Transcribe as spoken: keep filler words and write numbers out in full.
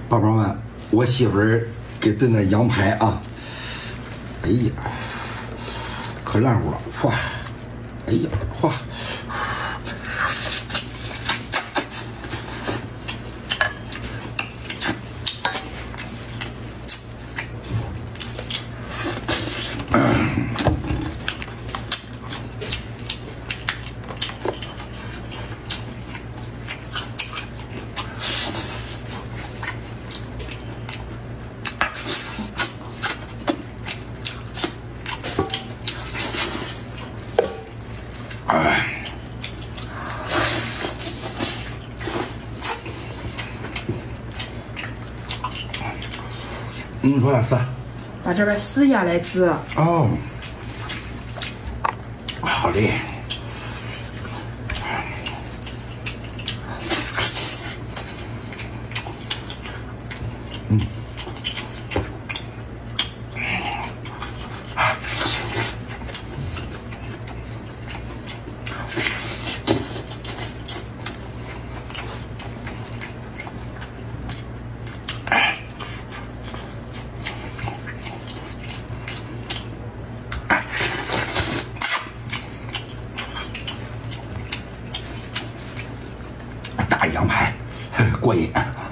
宝宝们，我媳妇儿给炖的羊排啊，哎呀，可烂乎了，嚯！哎呀，嚯！你说啥？ 把这边撕下来吃。 哦，好嘞。嗯。大羊排，过瘾。